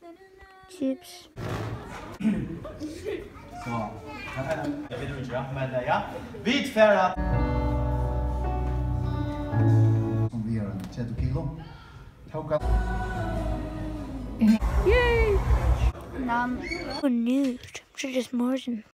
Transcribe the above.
Chips. Så, jag vet inte vad det är. Vid färra. Som vi gör 30 kilo. Tauka. Yay! Nam. Nude. Just morgen.